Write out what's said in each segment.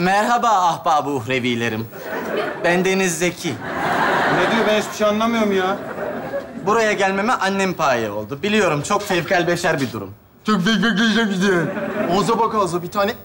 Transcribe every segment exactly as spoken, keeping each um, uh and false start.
Merhaba ahbab-ı uhrevilerim. Bendeniz Zeki. Ne diyor? Ben hiçbir şey anlamıyorum ya. Buraya gelmeme annem payı oldu. Biliyorum çok fevkal beşer bir durum. Çok bekleyeceğim gidiyor. Ağza bak ağza bir tane.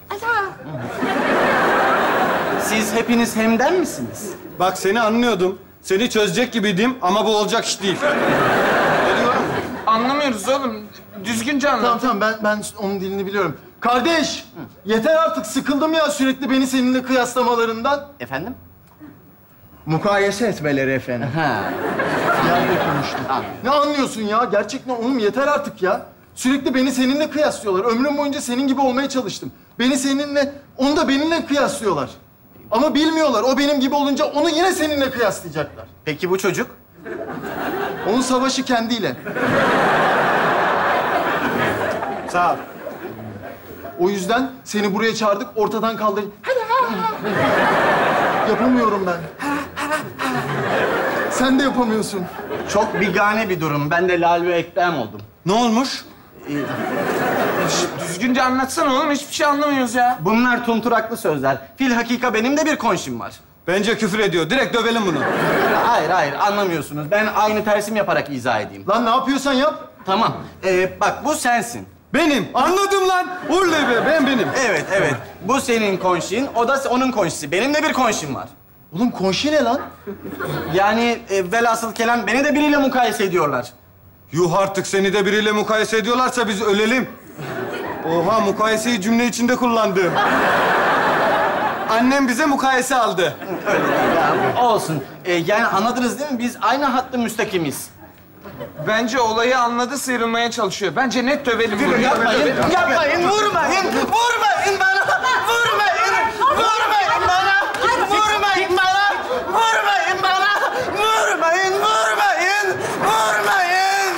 Siz hepiniz hemden misiniz? Bak seni anlıyordum. Seni çözecek gibiydim ama bu olacak iş değil. Ne diyorum? Anlamıyoruz oğlum. Düzgünce anlat. Tamam tamam ben ben onun dilini biliyorum. Kardeş, yeter artık sıkıldım ya sürekli beni seninle kıyaslamalarından. Efendim? Mukayese etmeleri efendim. Ha. Yerde konuştum. Ne anlıyorsun ya? Gerçekten oğlum yeter artık ya. Sürekli beni seninle kıyaslıyorlar. Ömrüm boyunca senin gibi olmaya çalıştım. Beni seninle, onu da benimle kıyaslıyorlar. Ama bilmiyorlar. O benim gibi olunca onu yine seninle kıyaslayacaklar. Peki bu çocuk? Onun savaşı kendiyle. Sağ ol. O yüzden seni buraya çağırdık, ortadan kaldır. Yapamıyorum ben. Sen de yapamıyorsun. Çok bigane bir durum. Ben de lal ve ekbrem oldum. Ne olmuş? Düzgünce anlatsana oğlum. Hiçbir şey anlamıyoruz ya. Bunlar tunturaklı sözler. Fil hakika benim de bir konşim var. Bence küfür ediyor. Direkt dövelim bunu. Hayır, hayır anlamıyorsunuz. Ben aynı tersim yaparak izah edeyim. Lan ne yapıyorsan yap. Tamam. Ee, bak bu sensin. Benim. Anladım lan. Oley be. Ben benim. Evet, evet. Bu senin konşin, o da onun konşisi. Benim de bir konşim var. Oğlum konşi ne lan? Yani e, velhasıl kelam beni de biriyle mukayese ediyorlar. Yuh artık seni de biriyle mukayese ediyorlarsa biz ölelim. Oha mukayeseyi cümle içinde kullandı. Annem bize mukayese aldı. Öyle değil ya. Olsun. Ee, yani anladınız değil mi? Biz aynı hattı müstakimiz. Bence olayı anladı, sıyrılmaya çalışıyor. Bence net dövelim bunu. Yapmayın, yapmayın, vurmayın, vurmayın bana, vurmayın, vurmayın bana, vurmayın bana, vurmayın bana, vurmayın, vurmayın, vurmayın.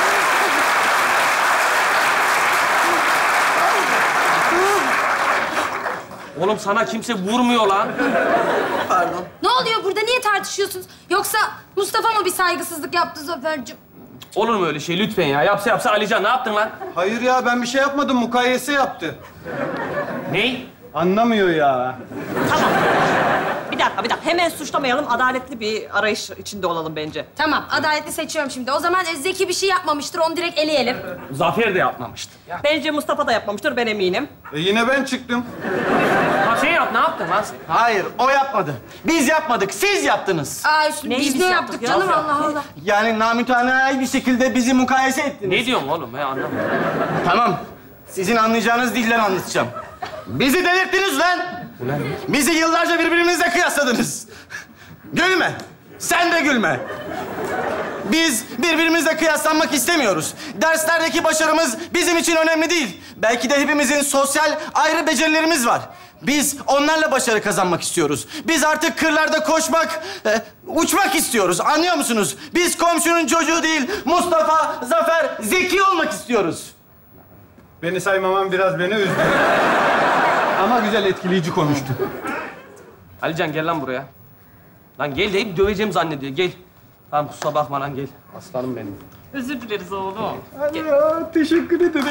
Oğlum sana kimse vurmuyor lan. Pardon. Ne oluyor burada? Niye tartışıyorsunuz? Yoksa Mustafa mı bir saygısızlık yaptı Zafer'cim? Olur mu öyle şey lütfen ya? Yapsa yapsa Alican ne yaptın lan? Hayır ya ben bir şey yapmadım. Mukayese yaptı. Ney? Anlamıyor ya. Tamam. Bir dakika, bir dakika. Hemen suçlamayalım. Adaletli bir arayış içinde olalım bence. Tamam, adaletli seçiyorum şimdi. O zaman Zeki bir şey yapmamıştır, onu direkt eleyelim. Zafer de yapmamıştı. Ya. Bence Mustafa da yapmamıştır, ben eminim. E yine ben çıktım. Ha sen yap, ne yaptın lan sen? Hayır, o yapmadı. Biz yapmadık, siz yaptınız. Aa, üstüne Neyi biz biz ne yaptık yaptık ya? canım? Allah Allah. Yani namütenayi bir şekilde bizi mukayese ettiniz. Ne diyorsun oğlum? Ben anlamadım. Tamam, sizin anlayacağınız dilden anlatacağım. Bizi delirttiniz lan! Bizi yıllarca birbirimizle kıyasladınız. Gülme, sen de gülme. Biz birbirimizle kıyaslanmak istemiyoruz. Derslerdeki başarımız bizim için önemli değil. Belki de hepimizin sosyal ayrı becerilerimiz var. Biz onlarla başarı kazanmak istiyoruz. Biz artık kırlarda koşmak, e, uçmak istiyoruz. Anlıyor musunuz? Biz komşunun çocuğu değil, Mustafa, Zafer, Zeki olmak istiyoruz. Beni saymamam biraz beni üzdü. Ama güzel etkileyici konuştu. Alican gel lan buraya. Lan gel deyip döveceğim zannediyor. Gel. Tamam kusura bakma lan gel. Aslanım benim. Özür dileriz oğlum. Hadi ya, teşekkür ederim.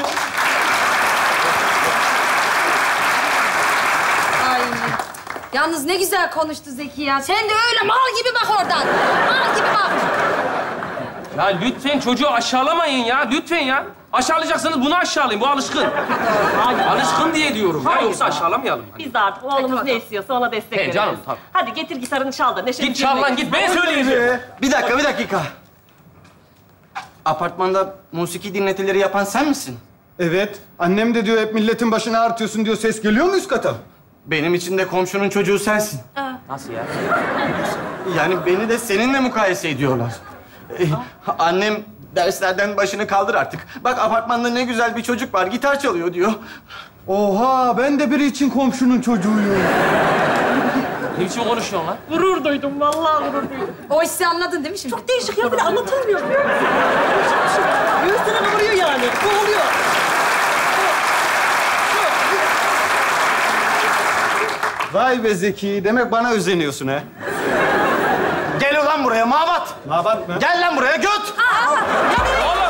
Ay. Yalnız ne güzel konuştu Zeki ya. Sen de öyle mal gibi bak oradan. Mal gibi bak. Ya lütfen çocuğu aşağılamayın ya. Lütfen ya. Aşağılayacaksınız bunu aşağılayın. Bu alışkın. Hayır. Alışkın diye diyorum. Ya Hayır. yoksa aşağılamayalım. Biz de artık oğlumuz ne istiyorsa ona destek He, veririz. canım, tabii. Hadi getir gitarını çal da neşemizi Git çal lan git. Ben söyleyeceğim. Bir dakika, bir dakika. Apartmanda musiki dinletileri yapan sen misin? Evet. Annem de diyor hep milletin başına artıyorsun diyor. Ses geliyor mu üst kata? Benim için de komşunun çocuğu sensin. Nasıl ya? Yani beni de seninle mukayese ediyorlar. Ee, annem derslerden başını kaldır artık. Bak apartmanda ne güzel bir çocuk var, gitar çalıyor diyor. Oha ben de biri için komşunun çocuğuyum. Ne biçim konuşuyorsun lan? Gurur duydum, vallahi gurur duydum. O hissi anladın değil mi şimdi? Çok değişik ya, bir de anlatılmıyor. Göğüslerine vuruyor yani, bu oluyor. Vay be Zeki. Demek bana özeniyorsun ha. Gel ulan buraya Mavat. Mabat mı? Gel lan buraya göt. Oğlum